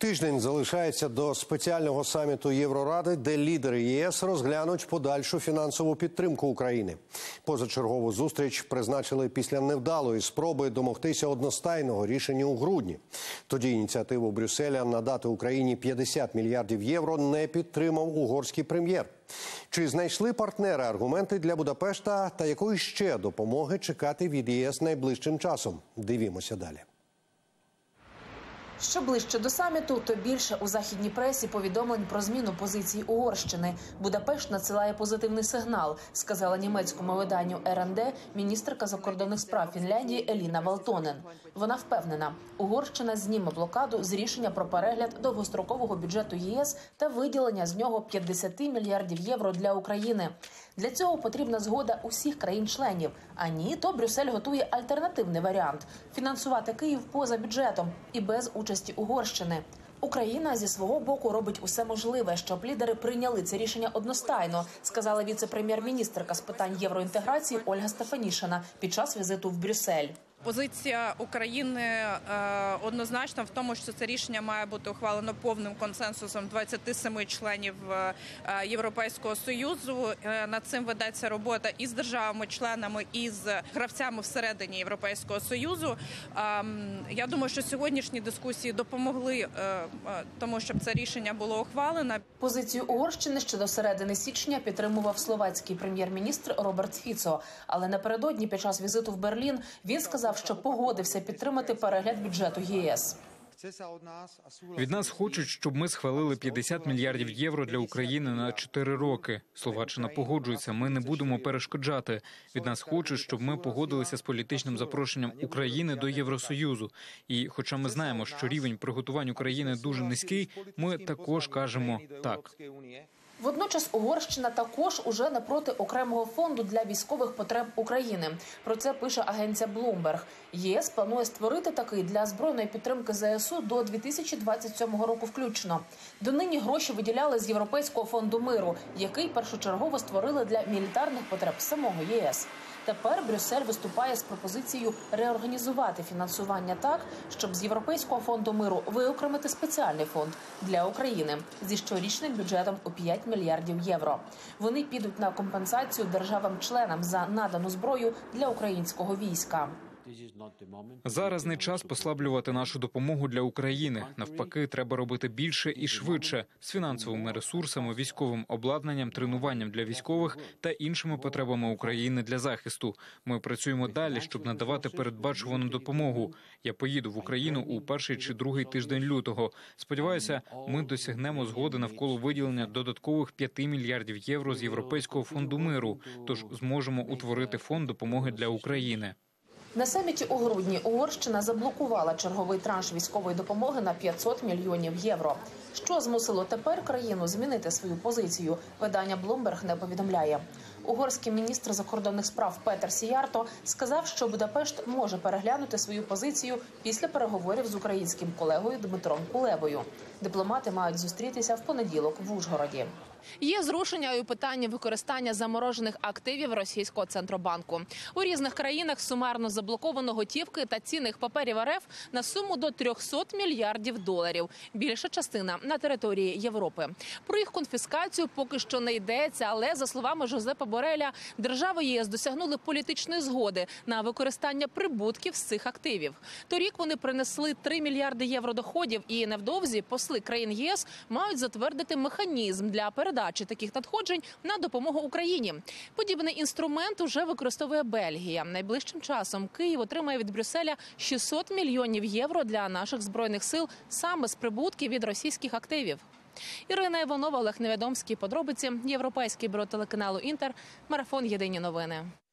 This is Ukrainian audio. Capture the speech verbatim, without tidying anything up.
Тиждень залишається до спеціального саміту Євроради, де лідери ЄС розглянуть подальшу фінансову підтримку України. Позачергову зустріч призначили після невдалої спроби домогтися одностайного рішення у грудні. Тоді ініціативу Брюсселя надати Україні п'ятдесят мільярдів євро не підтримав угорський прем'єр. Чи знайшли партнери аргументи для Будапешта та якої ще допомоги чекати від ЄС найближчим часом? Дивімося далі. Що ближче до саміту, то більше у західній пресі повідомлень про зміну позиції Угорщини. Будапешт надсилає позитивний сигнал, сказала німецькому виданню ер ен де міністерка закордонних справ Фінляндії Еліна Валтонен. Вона впевнена, Угорщина зніме блокаду з рішення про перегляд довгострокового бюджету ЄС та виділення з нього п'ятдесят мільярдів євро для України. Для цього потрібна згода усіх країн-членів. А ні, то Брюссель готує альтернативний варіант – фінансувати Київ поза бюджетом і без участі Угорщини. Україна зі свого боку робить усе можливе, щоб лідери прийняли це рішення одностайно, сказала віце-прем'єр-міністерка з питань євроінтеграції Ольга Стефанішина під час візиту в Брюссель. Позиція України е, однозначна в тому, що це рішення має бути ухвалено повним консенсусом двадцяти семи членів е, Європейського Союзу. Е, над цим ведеться робота і з державами-членами, і з гравцями всередині Європейського Союзу. Е, я думаю, що сьогоднішні дискусії допомогли е, тому, щоб це рішення було ухвалено. Позицію Угорщини ще до середини січня підтримував словацький прем'єр-міністр Роберт Фіцо. Але напередодні під час візиту в Берлін він сказав, що погодився підтримати перегляд бюджету ЄС. Від нас хочуть, щоб ми схвалили п'ятдесят мільярдів євро для України на чотири роки. Словаччина погоджується, ми не будемо перешкоджати. Від нас хочуть, щоб ми погодилися з політичним запрошенням України до Євросоюзу. І хоча ми знаємо, що рівень приготувань України дуже низький, ми також кажемо «так». Водночас Угорщина також уже не проти окремого фонду для військових потреб України. Про це пише агенція Bloomberg. ЄС планує створити такий для збройної підтримки зе ес у до дві тисячі двадцять сьомого року включно. Донині гроші виділяли з Європейського фонду миру, який першочергово створили для мілітарних потреб самого ЄС. Тепер Брюссель виступає з пропозицією реорганізувати фінансування так, щоб з Європейського фонду миру виокремити спеціальний фонд для України зі щорічним бюджетом у п'ять мільярдів євро. Вони підуть на компенсацію державам-членам за надану зброю для українського війська. Зараз не час послаблювати нашу допомогу для України. Навпаки, треба робити більше і швидше з фінансовими ресурсами, військовим обладнанням, тренуванням для військових та іншими потребами України для захисту. Ми працюємо далі, щоб надавати передбачувану допомогу. Я поїду в Україну у перший чи другий тиждень лютого. Сподіваюся, ми досягнемо згоди навколо виділення додаткових п'яти мільярдів євро з Європейського фонду миру, тож зможемо утворити фонд допомоги для України. На саміті у грудні Угорщина заблокувала черговий транш військової допомоги на п'ятсот мільйонів євро. Що змусило тепер країну змінити свою позицію, видання Bloomberg не повідомляє. Угорський міністр закордонних справ Петер Сіярто сказав, що Будапешт може переглянути свою позицію після переговорів з українським колегою Дмитром Кулебою. Дипломати мають зустрітися в понеділок в Ужгороді. Є зрушення у питанні використання заморожених активів російського центробанку. У різних країнах сумарно заблоковано готівки та цінних паперів ер еф на суму до трьохсот мільярдів доларів. Більша частина на території Європи. Про їх конфіскацію поки що не йдеться, але, за словами Жозепа Бореля, держави ЄС досягнули політичної згоди на використання прибутків з цих активів. Торік вони принесли три мільярди євро доходів і невдовзі посли країн ЄС мають затвердити механізм для передачі таких надходжень на допомогу Україні. Подібний інструмент уже використовує Бельгія. Найближчим часом Київ отримає від Брюсселя шістсот мільйонів євро для наших збройних сил саме з прибутків від російських активів. Ірина Іванова, Олег Невідомський. Подробиці. Європейський бюро телеканалу «Інтер». Марафон. Єдині новини.